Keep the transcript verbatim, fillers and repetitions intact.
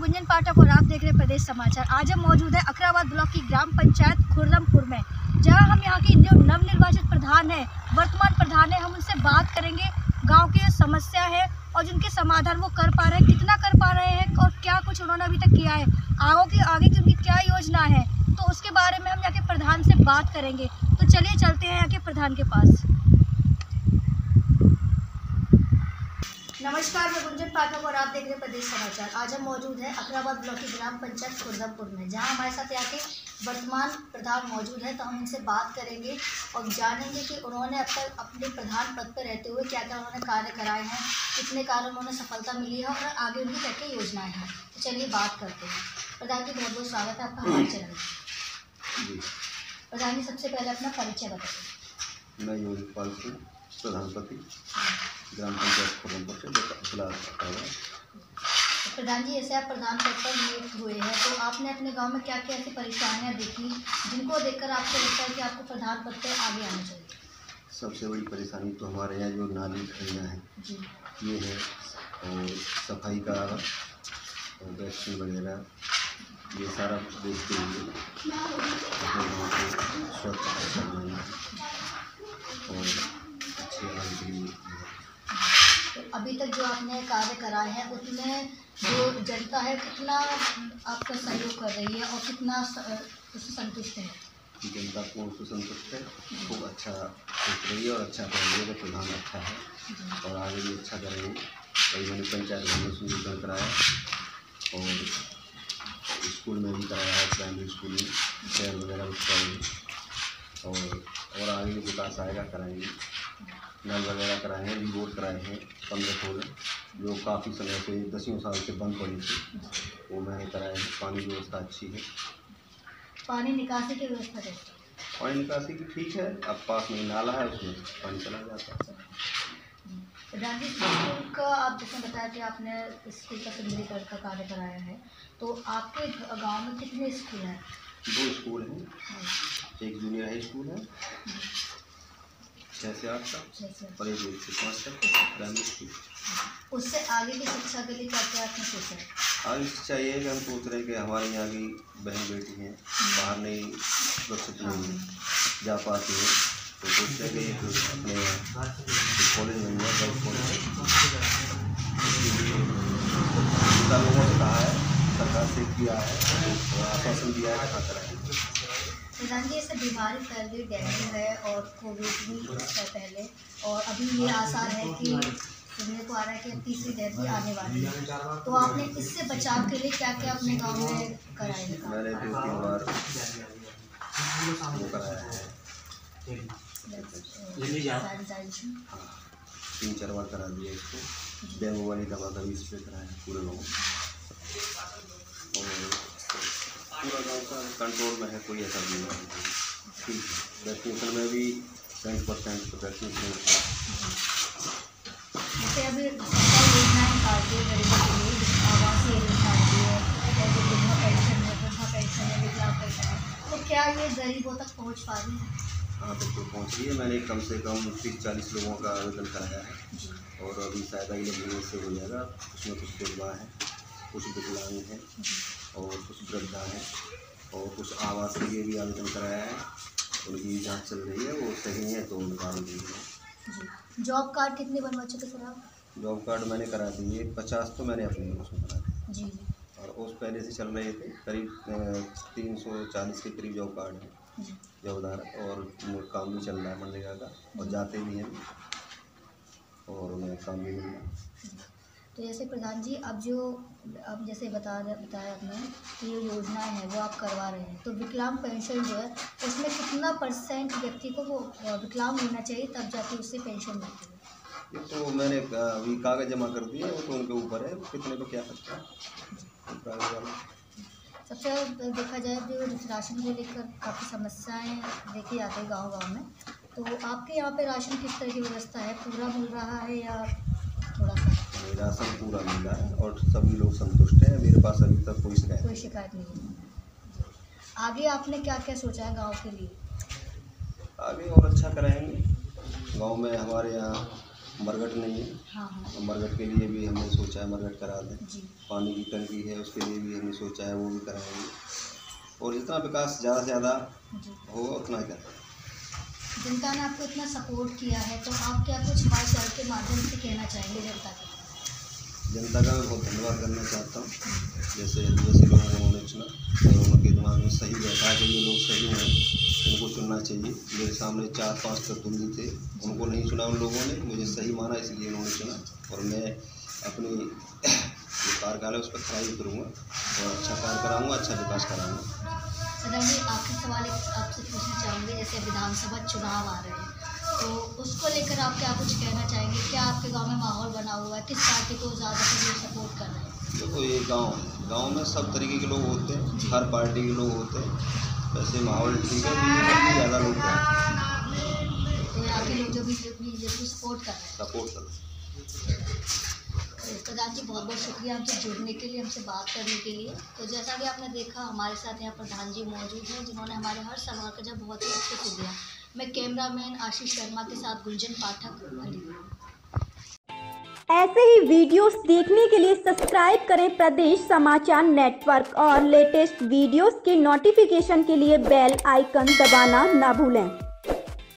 गुंजन पाठक और आप देख रहे हैं प्रदेश समाचार। आज हम मौजूद है अकराबाद ब्लॉक की ग्राम पंचायत खुर्रमपुर में, जहां हम यहां की जो नवनिर्वाचित प्रधान है, वर्तमान प्रधान है, हम उनसे बात करेंगे गांव की जो समस्या है और जिनके समाधान वो कर पा रहे हैं, कितना कर पा रहे हैं और क्या कुछ उन्होंने अभी तक किया है, आगे की आगे की उनकी क्या योजना है, तो उसके बारे में हम यहाँ के प्रधान से बात करेंगे। तो चलिए चलते हैं यहाँ के प्रधान के पास। नमस्कार, मैं गुंजन पाठक और आप देख रहे हैं प्रदेश समाचार। आज हम मौजूद हैं अकराबाद ब्लॉक की ग्राम पंचायत खुर्रमपुर में, जहां हमारे साथ यहाँ के वर्तमान प्रधान मौजूद है। तो हम उनसे बात करेंगे और जानेंगे कि उन्होंने अब तक अपने प्रधान पद पर रहते हुए क्या क्या उन्होंने कार्य कराए हैं, कितने कार्यों में उन्हें सफलता मिली है और आगे उनकी क्या क्या योजनाएँ हैं। तो चलिए बात करते हैं। प्रधान जी, बहुत बहुत स्वागत है आपका हमारे चैनल में। प्रधान जी, सबसे पहले अपना परिचय बताइए। मैं योगपाल सिंह, प्रधानपति ग्राम पंचायत खुर्रमपुर से जिला। प्रधान जी, ऐसे आप प्रधान पद पर नियुक्त हुए हैं, तो आपने अपने गांव में क्या क्या ऐसी परेशानियां देखी जिनको देखकर आपको लगता है कि आपको प्रधान पद पर आगे आना चाहिए? सबसे बड़ी परेशानी तो हमारे यहाँ जो नाली खड़ियाँ हैं जी, ये है, और सफाई का और वैक्सीन वगैरह ये सारा कुछ देखते हुए अपने गाँव को स्वच्छ करना और अच्छे आने के लिए। तो अभी तक जो आपने कार्य कराए हैं उसमें जो जनता है कितना आपका सहयोग कर रही है और कितना उससे संतुष्ट है? जनता को उससे संतुष्ट है, खूब अच्छा सोच रही है और अच्छा कर रही है। तो प्रधान अच्छा है और आगे भी अच्छा करेंगे। कई मैंने पंचायत घर में सुंदरीकरण कराया और स्कूल में भी कराया है, प्राइमरी स्कूल में शहर वगैरह उसका और और आगे भी विकास आएगा, कराएंगे। नल वगैरह कराए हैं, री रोड कराए हैं पंद्रह सोलह, जो काफ़ी समय से दसियों साल से बंद पड़ी थी, वो मैंने कराए हैं। पानी की व्यवस्था अच्छी है। पानी निकासी की व्यवस्था कैसे? पानी निकासी की ठीक है, अब पास में नाला है, उसमें पानी चला जाता है। प्रधान जी, स्कूल का आप जैसे बताया कि आपने स्कूल का सुंदरीकरण का कार्य कराया है, तो आपके गांव में कितने स्कूल हैं? दो स्कूल हैं, एक जूनियर हाई स्कूल है छः से आठ तक और एक एक से पाँच तक प्राइमरी स्कूल। उससे आगे की शिक्षा के लिए क्या क्या आपने सोचा है? आगे शिक्षा ये है कि हम सोच रहे हैं कि हमारे यहाँ की बहन बेटी हैं, बाहर नहीं सुरक्षित नहीं जा पाती हैं, तो सोच रहे हैं कि एक अपने कॉलेज बन गया, गर्ल्स कॉलेज। लोगों से कहा है, सरकार से किया है, आश्वासन दिया है, कहा कराएंगे। प्रधान जी, ऐसे बीमारी फैल गई, डेंगू है और कोविड भी है पहले, और अभी ये आसार है कि सुनने को आ रहा है कि अब तीसरी लहर भी आने वाली है, तो आपने इससे बचाव के लिए क्या क्या अपने गांव में कराया है? मैंने दो तीन बार वो कराया है, हाँ तीन चार बार करा दिया इसको। डेंगू वाली दवा का भी स्प्रे कराया है पूरे गाँव, और पूरा गाँव का कंट्रोल में है, कोई ऐसा नहीं है। ठीक है, वैक्सीनेशन में भी सेवेंटी परसेंट तो वैक्सीनेशन है। जैसे अभी सरकारी योजनाएँ निकालती है गरीबों के लिए, आवासीय योजना आती है और जो विधवा पेंशन है, वृद्धा पेंशन है, विकलांग पेंशन है, तो क्या ये गरीबों तक पहुँच पा रही है? हाँ बिल्कुल पहुँच रही है। मैंने कम से कम तीस चालीस लोगों का आवेदन कराया है और अभी शायद अगले महीने से हो जाएगा। उसमें कुछ विधवा हैं, कुछ विकलांग हैं और कुछ वृद्धा हैं और कुछ आवास के लिए भी आवेदन कराया है। उनकी जांच चल रही है, वो सही है तो निकाल देंगे। जॉब कार्ड कितने बनवा चुके सर आप? जॉब कार्ड मैंने करा दिए पचास, तो मैंने अपने उसमें करा दिए जी, और उस पहले से चल रहे थे। करीब तीन सौ चालीस के करीब जॉब कार्ड है जॉबदार, और काम भी चल रहा है मनरेगा का और जाते भी हैं और उन्हें काम भी मिल रहा है। तो जैसे प्रधान जी, अब जो अब जैसे बता बताया आपने कि ये योजनाएं हैं वो आप करवा रहे हैं, तो विकलांग पेंशन जो है उसमें कितना परसेंट व्यक्ति को वो विकलांग होना चाहिए तब जाके उससे पेंशन मिलती है? ये तो मैंने अभी कागज़ जमा कर दिए, वो तो उनके ऊपर है कितने को क्या करता है कागज वाला। सबसे देखा जाए जो राशन को लेकर काफ़ी समस्याएं देखी जाती है गांव गांव में, तो आपके यहाँ पे राशन किस तरह की व्यवस्था है? पूरा मिल रहा है या थोड़ा सा? राशन पूरा मिल रहा है और सभी लोग संतुष्ट हैं। मेरे पास अभी तक कोई शिकायत कोई शिकायत नहीं है। आगे आपने क्या क्या सोचा है गांव के लिए? आगे और अच्छा कराएंगे। गांव में हमारे यहाँ मरघट नहीं है। हाँ हाँ तो मरघट के लिए भी हमने सोचा है मरघट करा दें। जी पानी की टंकी है उसके लिए भी हमने सोचा है वो भी कराएंगे, और जितना विकास ज़्यादा से ज़्यादा जी। होगा उतना ही करेंगे। जनता ने आपको इतना सपोर्ट किया है तो आप क्या कुछ हमारे चैनल के माध्यम से कहना चाहेंगे जनता को? जनता का मैं बहुत धन्यवाद करना चाहता हूँ। जैसे जैसे लोगों को उन्होंने चुना और उनके दिमाग में सही बैठा है कि ये लोग सही हैं, इनको चुनना चाहिए। मेरे सामने चार पांच प्रतिद्वंदी थे, उनको नहीं चुना उन लोगों ने, मुझे सही माना इसलिए उन्होंने चुना, और मैं अपनी जो कार्यकाल है उस पर खराई करूँगा और अच्छा कार्य कराऊँगा, अच्छा विकास कराऊँगा। सदन जी आखिरी सवाल एक आपसे पूछना चाहूँगी, जैसे विधानसभा चुनाव आ रहे हैं तो उसको लेकर आप क्या कुछ कहना चाहेंगे? क्या आपके गांव में माहौल बना हुआ है? किस पार्टी को ज़्यादातर लोग सपोर्ट कर रहे हैं? देखो ये गांव गांव में सब तरीके के लोग होते हैं, हर पार्टी के लोग होते हैं, वैसे माहौल ठीक है, बीजेपी ज़्यादा लोग हैं, तो यहाँ के लोग जो बीजेपी को सपोर्ट कर रहे हैं सपोर्ट कर रहे हैं। तो प्रधान जी बहुत बहुत शुक्रिया हमसे जुड़ने के लिए, हमसे बात करने के लिए। तो जैसा कि आपने देखा हमारे साथ यहाँ प्रधान जी मौजूद हैं जिन्होंने हमारे हर सवाल का जवाब बहुत ही अच्छे से दिया। मैं कैमरामैन आशीष शर्मा के साथ गुंजन पाठक, अलीगढ़। ऐसे ही वीडियोस देखने के लिए सब्सक्राइब करें प्रदेश समाचार नेटवर्क और लेटेस्ट वीडियोस के नोटिफिकेशन के लिए बेल आइकन दबाना ना भूलें।